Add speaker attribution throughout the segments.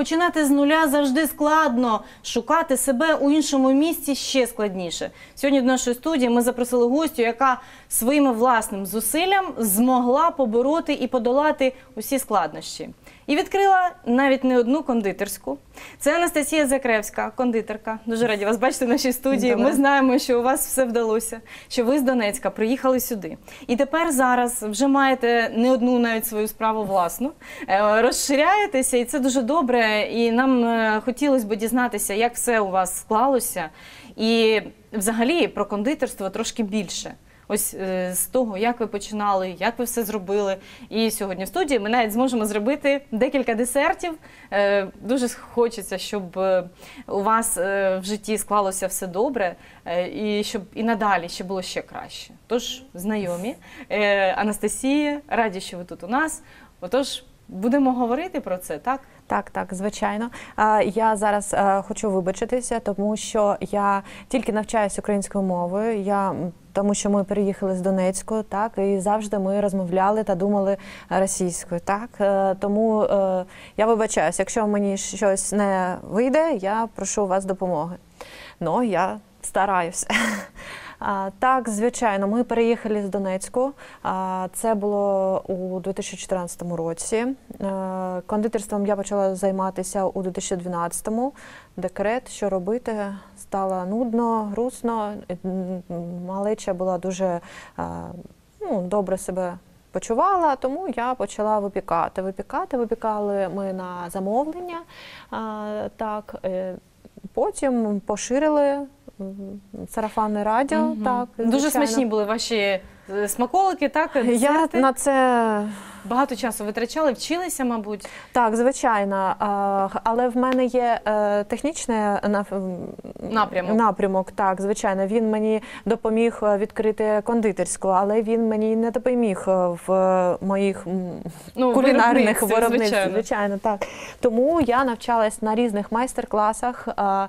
Speaker 1: Починати з нуля завжди складно, шукати себе у іншому місці ще складніше. Сьогодні до нашої студії ми запросили гостю, яка своїм власним зусиллям змогла побороти і подолати усі складнощі. І відкрила навіть не одну кондитерську. Це Анастасія Закревська, кондитерка. Дуже раді вас бачити в нашій студії. Ми знаємо, що у вас все вдалося, що ви з Донецька приїхали сюди. І тепер зараз вже маєте не одну навіть свою справу власну, розширяєтеся, і це дуже добре. І нам хотілося б дізнатися, як все у вас склалося, і взагалі про кондитерство трошки більше. Ось з того, як ви починали, як ви все зробили. І сьогодні в студії ми навіть зможемо зробити декілька десертів. Дуже хочеться, щоб у вас в житті склалося все добре, і щоб і надалі ще було ще краще. Тож, знайомі, Анастасія, раді, що ви тут у нас. Отож, будемо говорити про це, так?
Speaker 2: Так, звичайно. Я зараз хочу вибачитися, тому що я тільки навчаюся українською мовою, тому що ми переїхали з Донецьку, так, і завжди ми розмовляли та думали російською, так. Тому я вибачаюся, якщо мені щось не вийде, я прошу у вас допомоги. Ну, я стараюся. Так, звичайно, ми переїхали з Донецьку. Це було у 2014 році. Кондитерством я почала займатися у 2012-му. Декрет, що робити, стало нудно, грустно. Малеча була дуже добре себе почувала, тому я почала випікати. Випікали ми на замовлення. Так, потім поширили сарафанне радіо, так.
Speaker 1: Дуже смачні були ваші смаколики, так? Десерти.
Speaker 2: Я на це
Speaker 1: багато часу витрачали, вчилися, мабуть?
Speaker 2: Так, звичайно. Але в мене є технічний напрямок, так, звичайно. Він мені допоміг відкрити кондитерську, але він мені не допоміг в моїх кулінарних виробництвах, звичайно, так. Тому я навчалась на різних майстер-класах,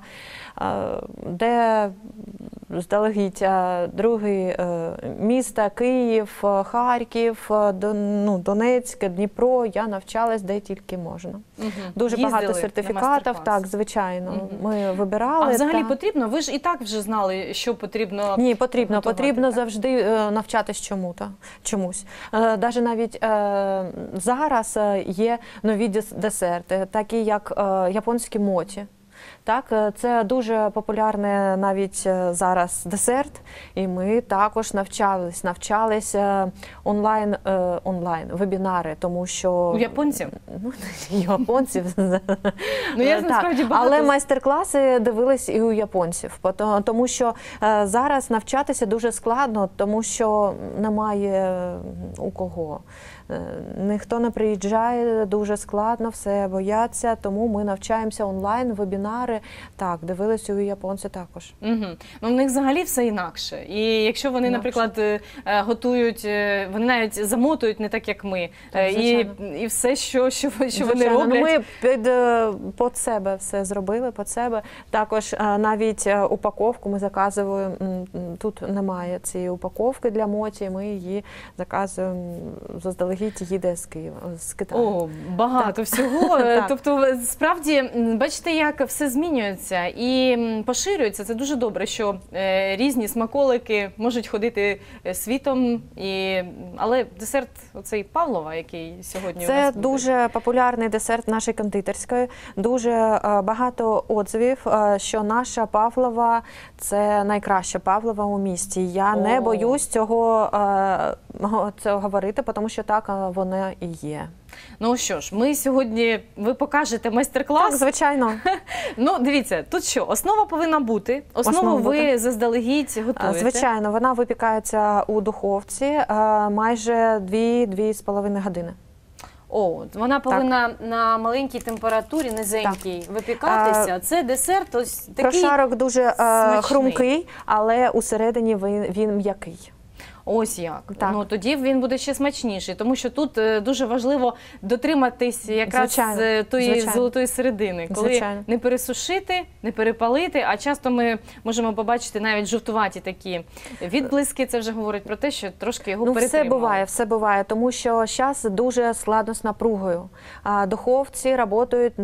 Speaker 2: де здалегідь другі міста, Київ, Харків, Донецьк, Дніпро, я навчалась де тільки можна. Дуже багато сертифікатів, так, звичайно, ми вибирали.
Speaker 1: А взагалі потрібно? Ви ж і так вже знали, що потрібно.
Speaker 2: Ні, потрібно завжди навчатись чомусь. Навіть зараз є нові десерти, такі як японські моті. Так, це дуже популярний навіть зараз десерт, і ми також навчались онлайн вебінари, тому що
Speaker 1: у японців?
Speaker 2: Японців. Але майстер-класи дивились і у японців, тому що зараз навчатися дуже складно, тому що немає у кого. Ніхто не приїжджає, дуже складно, все бояться, тому ми навчаємося онлайн, вебінари. Так, дивилися у японців також.
Speaker 1: У них взагалі все інакше. І якщо вони, наприклад, готують, вони навіть замотують не так, як ми. І все, що вони роблять.
Speaker 2: Ми під себе все зробили, під себе. Також навіть упаковку ми заказуємо, тут немає цієї упаковки для моті, ми її заказуємо заздалегідь. Їде з Китаю.
Speaker 1: О, багато всього. Тобто, справді, бачите, як все змінюється і поширюється. Це дуже добре, що різні смаколики можуть ходити світом. Але десерт оцей Павлова, який сьогодні у нас буде.
Speaker 2: Це дуже популярний десерт нашої кондитерської. Дуже багато отзивів, що наша Павлова – це найкраща Павлова у місті. Я не боюсь цього говорити, тому що так воно і є.
Speaker 1: Ну що ж, ми сьогодні, ви покажете майстер-клас.
Speaker 2: Так, звичайно.
Speaker 1: Ну, дивіться, тут що, основа повинна бути. Основу ви заздалегідь готуєте.
Speaker 2: Звичайно, вона випікається у духовці майже 2–2,5 години.
Speaker 1: Вона повинна на маленькій температурі, низенькій, випікатися. Це десерт ось такий
Speaker 2: прошарок дуже
Speaker 1: смачний.
Speaker 2: хрумкий, але усередині він м'який.
Speaker 1: Ось як.
Speaker 2: Так.
Speaker 1: Ну, тоді він буде ще смачніший, тому що тут дуже важливо дотриматись якраз
Speaker 2: Звичайно.
Speaker 1: тої
Speaker 2: Звичайно.
Speaker 1: золотої середини, коли
Speaker 2: Звичайно.
Speaker 1: не пересушити, не перепалити, а часто ми можемо побачити навіть жовтуваті такі відблиски, це вже говорить про те, що трошки його
Speaker 2: Ну,
Speaker 1: перетримали.
Speaker 2: все буває, тому що зараз дуже складно з напругою. Духовці працюють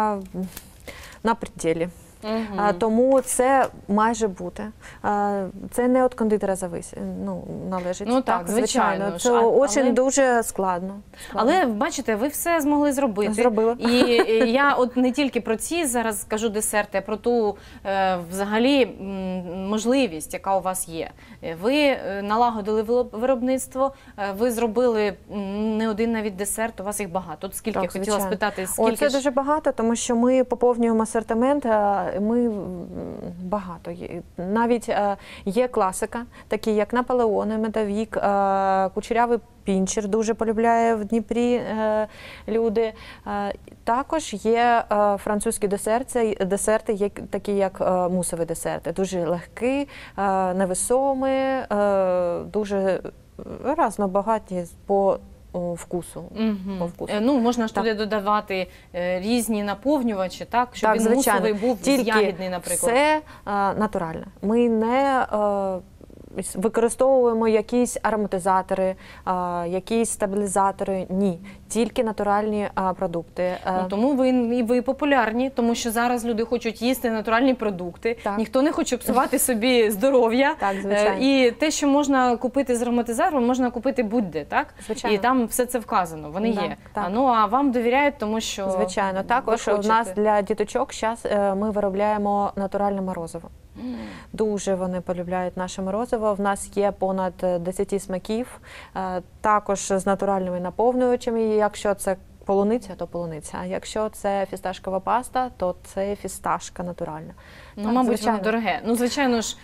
Speaker 2: на пределі. Тому це майже бути. Це не від кондитера належить.
Speaker 1: Ну так, звичайно ж.
Speaker 2: Це дуже дуже складно.
Speaker 1: Але бачите, ви все змогли зробити.
Speaker 2: Зробила.
Speaker 1: І я от не тільки про ці зараз кажу десерти, а про ту взагалі можливість, яка у вас є. Ви налагодили виробництво, ви зробили не один навіть десерт, у вас їх багато. От скільки,
Speaker 2: Так,
Speaker 1: хотіла
Speaker 2: звичайно.
Speaker 1: спитати, скільки
Speaker 2: Це дуже багато, тому що ми поповнюємо асортимент, ми багато. Навіть є класика, такі як Наполеони, Медовик, Кучерявий Пінчер дуже полюбляє в Дніпрі люди. Також є французькі десерти, такі як мусові десерти. Дуже легкі, невесомі, дуже разнобагатні по вкусу. По вкусу.
Speaker 1: Ну, можна ж туди додавати різні наповнювачі, так? Щоб він
Speaker 2: звичайно.
Speaker 1: мусовий був ягідний, наприклад.
Speaker 2: Все натуральне. Ми не використовуємо якісь ароматизатори, якісь стабілізатори. Ні, тільки натуральні продукти.
Speaker 1: Ну, тому ви популярні, тому що зараз люди хочуть їсти натуральні продукти.
Speaker 2: Так.
Speaker 1: Ніхто не хоче псувати собі здоров'я.
Speaker 2: Так, звичайно.
Speaker 1: І те, що можна купити з ароматизатором, можна купити будь-де, так?
Speaker 2: Звичайно.
Speaker 1: І там все це вказано, вони
Speaker 2: Да,
Speaker 1: є.
Speaker 2: так.
Speaker 1: А вам довіряють, тому що
Speaker 2: Звичайно. Також
Speaker 1: ви
Speaker 2: у
Speaker 1: хочете.
Speaker 2: нас для діточок зараз ми виробляємо натуральне морозиво. Дуже вони полюбляють наше морозиво. В нас є понад 10 смаків, також з натуральними наповнювачами. Якщо це полуниця, то полуниця. А якщо це фісташкова паста, то це фісташка натуральна.
Speaker 1: Ну,
Speaker 2: Так,
Speaker 1: мабуть,
Speaker 2: звичайно.
Speaker 1: воно дороге. Ну, звичайно ж,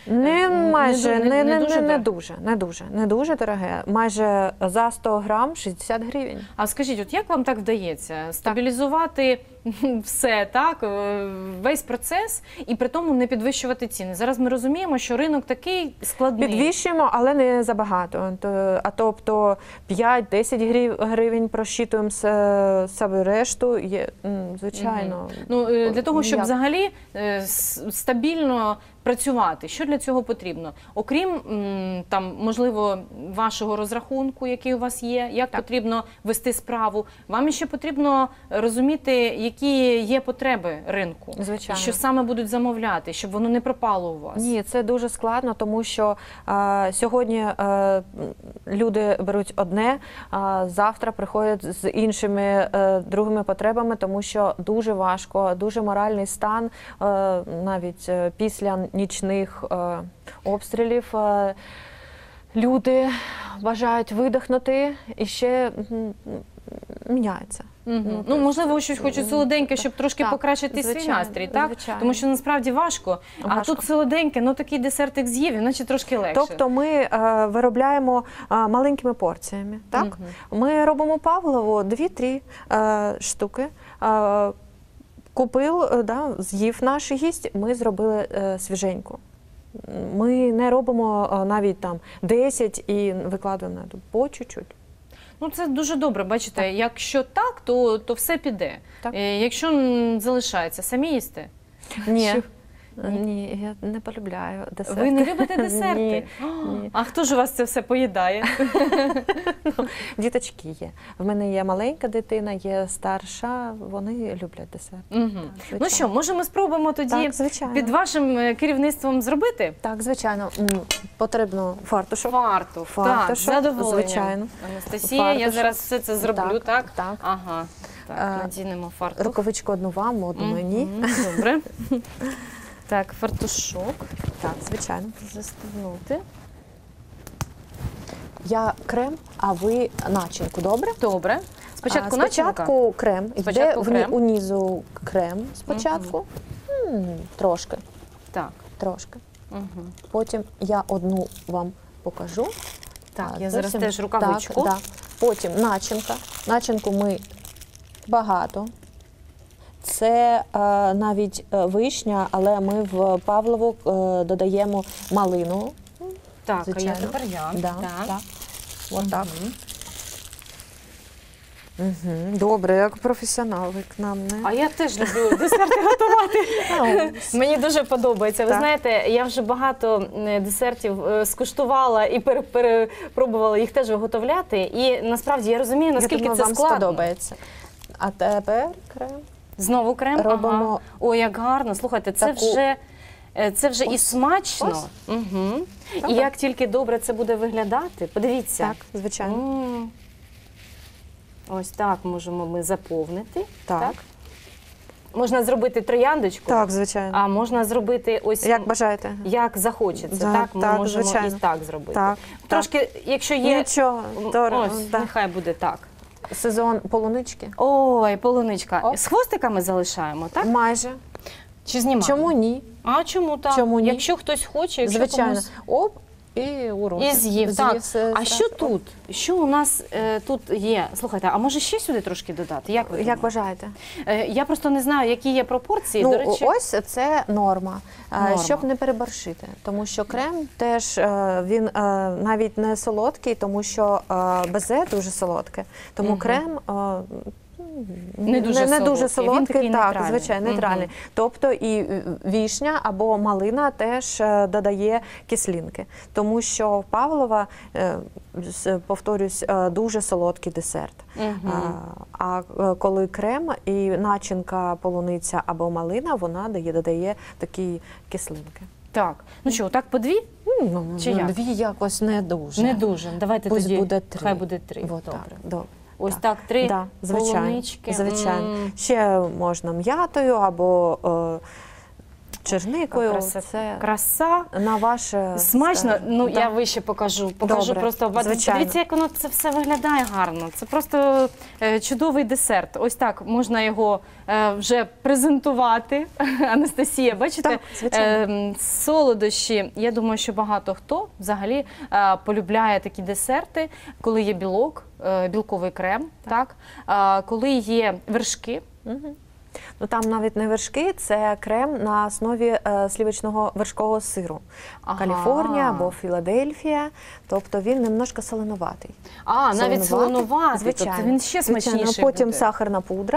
Speaker 2: Не дуже дороге. Майже за 100 грам 60 гривень.
Speaker 1: А скажіть, от як вам так вдається стабілізувати все, так, весь процес і при тому не підвищувати ціни? Зараз ми розуміємо, що ринок такий складний.
Speaker 2: Підвищуємо, але не забагато. Тобто 5-10 гривень просчитуємо собі решту, звичайно.
Speaker 1: Ну, для того, щоб
Speaker 2: Як?
Speaker 1: взагалі стабільно працювати, що для цього потрібно? Окрім, там, можливо, вашого розрахунку, який у вас є, як потрібно вести справу, вам ще потрібно розуміти, які є потреби ринку.
Speaker 2: Звичайно.
Speaker 1: Що саме будуть замовляти, щоб воно не пропало у вас.
Speaker 2: Ні, це дуже складно, тому що сьогодні люди беруть одне, а завтра приходять з іншими другими потребами, тому що дуже важко, дуже моральний стан, навіть після нічних обстрілів. Люди бажають видихнути і ще міняється.
Speaker 1: Ну, можливо, щось хочуть солоденьке, щоб трошки
Speaker 2: так,
Speaker 1: покращити свій
Speaker 2: звичайно,
Speaker 1: настрій, так?
Speaker 2: звичайно.
Speaker 1: Тому що насправді важко. А
Speaker 2: Важко.
Speaker 1: тут солоденьке, ну такий десертик з'їв, іначе трошки легше.
Speaker 2: Тобто ми виробляємо маленькими порціями. Так? Ми робимо Павлову 2-3 штуки. Купив, з'їв наш гість, ми зробили свіженьку. Ми не робимо навіть там 10 і викладаємо по чуть-чуть.
Speaker 1: Ну, це дуже добре, бачите, якщо так, то все піде.
Speaker 2: Так.
Speaker 1: Якщо залишається, самі їсте?
Speaker 2: Ні. Ні, я не полюбляю десерти.
Speaker 1: Ви не любите десерти?
Speaker 2: Ні.
Speaker 1: А хто ж у вас це все поїдає?
Speaker 2: Діточки є. В мене є маленька дитина, є старша, вони люблять десерт.
Speaker 1: Ну що, може ми спробуємо тоді
Speaker 2: Так, звичайно.
Speaker 1: під вашим керівництвом зробити?
Speaker 2: Так, звичайно. Потрібно фартушок.
Speaker 1: Фартух, так,
Speaker 2: Фартушок,
Speaker 1: з задоволенням.
Speaker 2: звичайно.
Speaker 1: Анастасія, я
Speaker 2: Фартушок.
Speaker 1: зараз все це зроблю, так?
Speaker 2: Так.
Speaker 1: Ага, так, надінемо фартух.
Speaker 2: Рукавичку одну вам, одну мені.
Speaker 1: Добре. Так, фартушок.
Speaker 2: Так, звичайно.
Speaker 1: Застегнути.
Speaker 2: Я крем, а ви начинку, добре?
Speaker 1: Добре. Спочатку начинка?
Speaker 2: Спочатку крем.
Speaker 1: Спочатку
Speaker 2: Йде
Speaker 1: крем.
Speaker 2: унизу крем спочатку. Трошки.
Speaker 1: Так.
Speaker 2: Трошки. Потім я одну вам покажу.
Speaker 1: Так, я зараз теж рукавичку.
Speaker 2: Так, да. Потім начинка. Начинку ми багато. Це навіть вишня, але ми в Павлову додаємо малину.
Speaker 1: Так, а
Speaker 2: Звичайно.
Speaker 1: тепер я.
Speaker 2: Да,
Speaker 1: Так.
Speaker 2: так. Отак. Добре, як професіонал ви к нам, не?
Speaker 1: А я теж люблю десерти готувати. Мені дуже подобається. Ви
Speaker 2: Так.
Speaker 1: знаєте, я вже багато десертів скуштувала і перепробувала їх теж виготовляти. І насправді я розумію, наскільки
Speaker 2: думаю,
Speaker 1: це
Speaker 2: вам
Speaker 1: складно.
Speaker 2: сподобається. А тепер крем.
Speaker 1: Знову крем.
Speaker 2: Робимо
Speaker 1: Ага. Ой, як гарно. Слухайте, це вже і смачно.
Speaker 2: Ось.
Speaker 1: Угу. І
Speaker 2: Добре.
Speaker 1: як тільки добре це буде виглядати, подивіться.
Speaker 2: Так, звичайно.
Speaker 1: Ось так можемо ми заповнити.
Speaker 2: Так.
Speaker 1: Можна зробити трояндочку,
Speaker 2: Так, звичайно.
Speaker 1: а можна зробити ось
Speaker 2: Як бажаєте.
Speaker 1: як захочеться.
Speaker 2: Да,
Speaker 1: Так, ми
Speaker 2: так,
Speaker 1: можемо
Speaker 2: звичайно.
Speaker 1: і так зробити.
Speaker 2: Так,
Speaker 1: Трошки, якщо є,
Speaker 2: Нічого,
Speaker 1: ось,
Speaker 2: да.
Speaker 1: нехай буде так.
Speaker 2: Сезон полунички.
Speaker 1: Ой, полуничка.
Speaker 2: Оп.
Speaker 1: З хвостиками залишаємо, так?
Speaker 2: Майже.
Speaker 1: Чи знімаємо?
Speaker 2: Чому ні?
Speaker 1: А чому так?
Speaker 2: Чому ні?
Speaker 1: Якщо хтось хоче, якщо
Speaker 2: Звичайно.
Speaker 1: комусь...
Speaker 2: Оп, і у роті.
Speaker 1: І з'їв, так.
Speaker 2: все
Speaker 1: А що
Speaker 2: зразу.
Speaker 1: тут? Що у нас тут є? Слухайте, а може ще сюди трошки додати? Як ви
Speaker 2: Як
Speaker 1: думаєте?
Speaker 2: бажаєте?
Speaker 1: Я просто не знаю, які є пропорції,
Speaker 2: Ну,
Speaker 1: до речі.
Speaker 2: ось це норма,
Speaker 1: Норма.
Speaker 2: щоб не переборщити. Тому що крем теж, він навіть не солодкий, тому що безе дуже солодке. Тому
Speaker 1: Мгм.
Speaker 2: крем
Speaker 1: Не дуже
Speaker 2: не дуже
Speaker 1: солодкий, він такий
Speaker 2: солодкий, так,
Speaker 1: нейтральний.
Speaker 2: звичайно, нейтральний. Тобто і вішня або малина теж додає кислинки. Тому що Павлова, повторюсь, дуже солодкий десерт. А коли крем і начинка полуниця або малина, вона додає такі кислинки.
Speaker 1: Так. Ну що, так по дві? Чи як?
Speaker 2: Дві якось не дуже.
Speaker 1: Не дуже. Давайте
Speaker 2: Пусть
Speaker 1: тоді,
Speaker 2: буде три.
Speaker 1: хай буде три.
Speaker 2: Вот
Speaker 1: Добре.
Speaker 2: так, добре.
Speaker 1: Ось так, три
Speaker 2: Да, звичайно,
Speaker 1: полунички.
Speaker 2: звичайно. Ще можна м'ятою або черникою. Це
Speaker 1: Краса.
Speaker 2: на ваше
Speaker 1: Смачно, ну
Speaker 2: да.
Speaker 1: я вище покажу
Speaker 2: Добре,
Speaker 1: просто.
Speaker 2: звичайно.
Speaker 1: Дивіться, як воно це все виглядає гарно. Це просто чудовий десерт. Ось так можна його вже презентувати. Анастасія, бачите,
Speaker 2: Так, звичайно.
Speaker 1: солодощі. Я думаю, що багато хто взагалі полюбляє такі десерти, коли є білок, білковий крем, так. Коли є вершки.
Speaker 2: Ну там навіть не вершки, це крем на основі слівочного вершкового сиру.
Speaker 1: Ага.
Speaker 2: Каліфорнія або Філадельфія. Тобто він немножко солонуватий.
Speaker 1: Навіть солонуватий,
Speaker 2: звичайно.
Speaker 1: тобто він ще
Speaker 2: Звичайно.
Speaker 1: смачніший
Speaker 2: Потім
Speaker 1: буде.
Speaker 2: сахарна пудра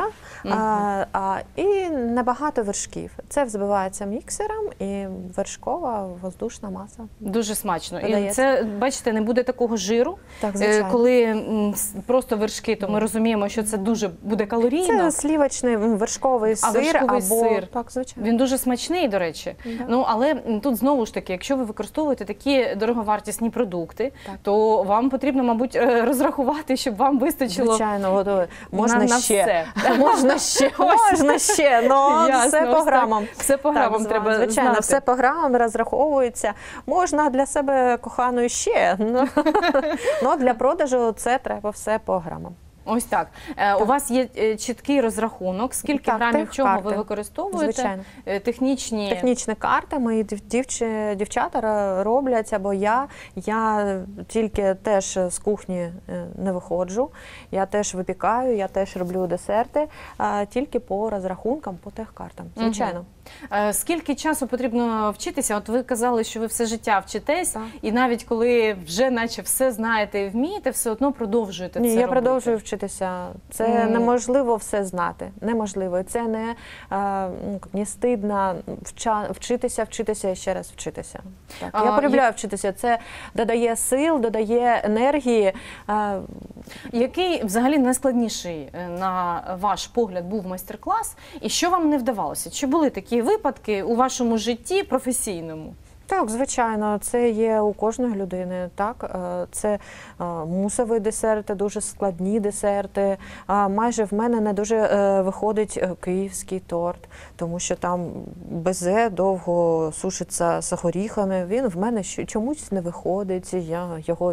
Speaker 2: і небагато вершків. Це взбивається міксером і вершкова воздушна маса.
Speaker 1: Дуже смачно. І
Speaker 2: Додається.
Speaker 1: це, бачите, не буде такого жиру.
Speaker 2: Так, звичайно.
Speaker 1: Коли просто вершки, то ми розуміємо, що це дуже буде калорійно.
Speaker 2: Це слівочний вершковий сир.
Speaker 1: вершковий
Speaker 2: або...
Speaker 1: сир.
Speaker 2: Так, звичайно.
Speaker 1: Він дуже смачний, до речі.
Speaker 2: Да.
Speaker 1: Ну, але тут знову ж таки, якщо ви використовуєте такі дороговартісні продукти,
Speaker 2: Так.
Speaker 1: то вам потрібно, мабуть, розрахувати, щоб вам вистачило.
Speaker 2: Звичайно, можна
Speaker 1: на
Speaker 2: ще.
Speaker 1: все.
Speaker 2: Можна ще, можна ще, але
Speaker 1: Ясно,
Speaker 2: все по
Speaker 1: ось так.
Speaker 2: грамам.
Speaker 1: Все по грамам
Speaker 2: Так,
Speaker 1: треба
Speaker 2: звичайно,
Speaker 1: знати.
Speaker 2: все по грамам розраховується. Можна для себе коханої ще, але для продажу це треба все по грамам.
Speaker 1: Ось так. У вас є чіткий розрахунок, скільки
Speaker 2: Так,
Speaker 1: грамів чого ви
Speaker 2: карти.
Speaker 1: використовуєте?
Speaker 2: Звичайно.
Speaker 1: Технічні.
Speaker 2: Технічна карта, мої дівчата роблять, або я тільки теж з кухні не виходжу, я теж випікаю, я теж роблю десерти, тільки по розрахункам, по техкартам, звичайно.
Speaker 1: Скільки часу потрібно вчитися? От ви казали, що ви все життя вчитесь,
Speaker 2: Так.
Speaker 1: і навіть коли вже наче все знаєте і вмієте, все одно продовжуєте
Speaker 2: Ні,
Speaker 1: це
Speaker 2: я
Speaker 1: робити.
Speaker 2: продовжую вчитися. Це неможливо все знати. Неможливо. Це не стидно вчитися і ще раз вчитися. Так. Я полюбляю вчитися. Це додає сил, додає енергії.
Speaker 1: Який взагалі найскладніший, на ваш погляд, був майстер-клас? І що вам не вдавалося? Чи були такі випадки у вашому житті професійному?
Speaker 2: Так, звичайно, це є у кожної людини. Так, це мусові десерти, дуже складні десерти. Майже в мене не дуже виходить київський торт, тому що там безе довго сушиться з горіхами. Він в мене чомусь не виходить. Я його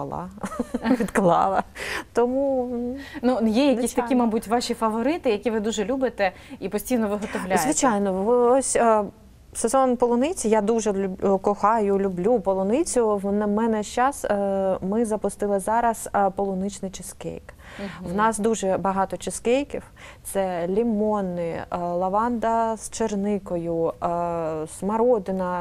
Speaker 2: відклала. Тому
Speaker 1: Ну, є якісь
Speaker 2: звичайно.
Speaker 1: такі, мабуть, ваші фаворити, які ви дуже любите і постійно виготовляєте?
Speaker 2: звичайно, ось. Сезон полуниці, я дуже люблю полуницю. В мене зараз ми запустили зараз полуничний чизкейк. В нас дуже багато чизкейків. Це лимонний, лаванда з черникою, смородина,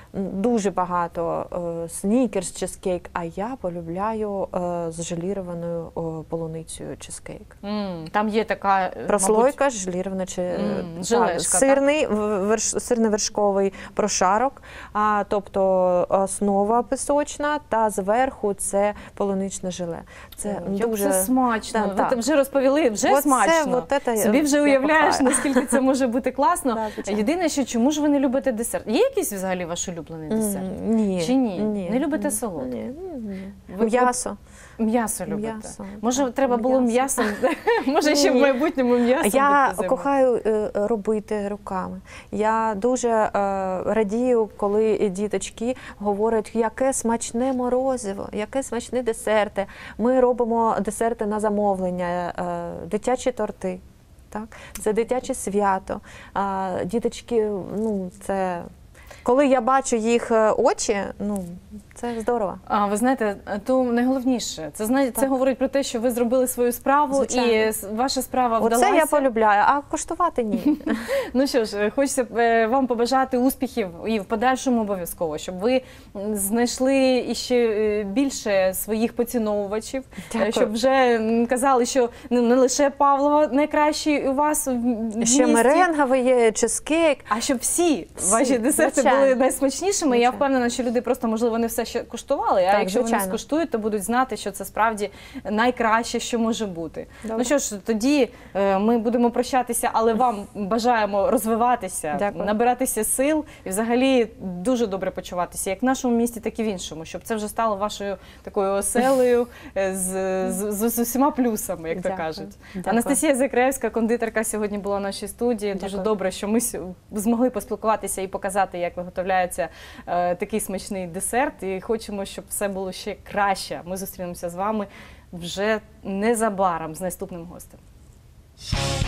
Speaker 2: дуже багато снікерс чизкейк, а я полюбляю з желірованою полуницею чизкейк.
Speaker 1: Там є така,
Speaker 2: Прослойка, желірована
Speaker 1: желешка,
Speaker 2: сирно-вершковий прошарок, тобто основа пісочна, та зверху це полуничне желе. Це дуже
Speaker 1: це смачно.
Speaker 2: Так,
Speaker 1: Ви вже розповіли, вже смачно. Собі вже уявляєш, наскільки це може бути класно. Єдине, що чому ж ви не любите десерт? Є якийсь взагалі ваш улюблений десерт?
Speaker 2: Ні.
Speaker 1: Чи ні? Не любите солодке?
Speaker 2: Ні.
Speaker 1: Ви-
Speaker 2: М'ясо.
Speaker 1: М'ясо любите?
Speaker 2: М'ясо,
Speaker 1: Може,
Speaker 2: так,
Speaker 1: треба було
Speaker 2: м'ясо.
Speaker 1: м'ясом? Може, ще в
Speaker 2: Ні.
Speaker 1: майбутньому м'ясом
Speaker 2: Я
Speaker 1: будете
Speaker 2: кохаю робити руками. Я дуже радію, коли діточки говорять, яке смачне морозиво, яке смачне десерти. Ми робимо десерти на замовлення, дитячі торти. Так? Це дитяче свято. Діточки, це... Коли я бачу їх очі, це здорово.
Speaker 1: Ви знаєте, то найголовніше. Це говорить про те, що ви зробили свою справу,
Speaker 2: Звичайно.
Speaker 1: і ваша справа вдалася.
Speaker 2: Оце я полюбляю, а коштувати ні.
Speaker 1: Ну що ж, хочеться вам побажати успіхів і в подальшому обов'язково, щоб ви знайшли іще більше своїх поціновувачів,
Speaker 2: Дякую.
Speaker 1: щоб вже казали, що не лише Павлова найкращий у вас в місті,
Speaker 2: Ще меренговий є, чизкейк.
Speaker 1: а щоб всі ваші десерти
Speaker 2: звичайно.
Speaker 1: були найсмачнішими. Я впевнена, що люди просто, можливо, не все ще куштували, а
Speaker 2: Так,
Speaker 1: якщо вони
Speaker 2: звичайно.
Speaker 1: скуштують, то будуть знати, що це справді найкраще, що може бути.
Speaker 2: Добре.
Speaker 1: Ну що ж, тоді ми будемо прощатися, але вам бажаємо розвиватися,
Speaker 2: Дякую.
Speaker 1: набиратися сил і взагалі дуже добре почуватися, як в нашому місті, так і в іншому, щоб це вже стало вашою такою оселею з усіма плюсами, як то
Speaker 2: Дякую.
Speaker 1: кажуть.
Speaker 2: Дякую.
Speaker 1: Анастасія Закревська, кондитерка, сьогодні була в нашій студії. Дуже
Speaker 2: Дякую.
Speaker 1: добре, що ми змогли поспілкуватися і показати, як виготовляється такий смачний десерт. І хочемо, щоб все було ще краще. Ми зустрінемося з вами вже незабаром з наступним гостем.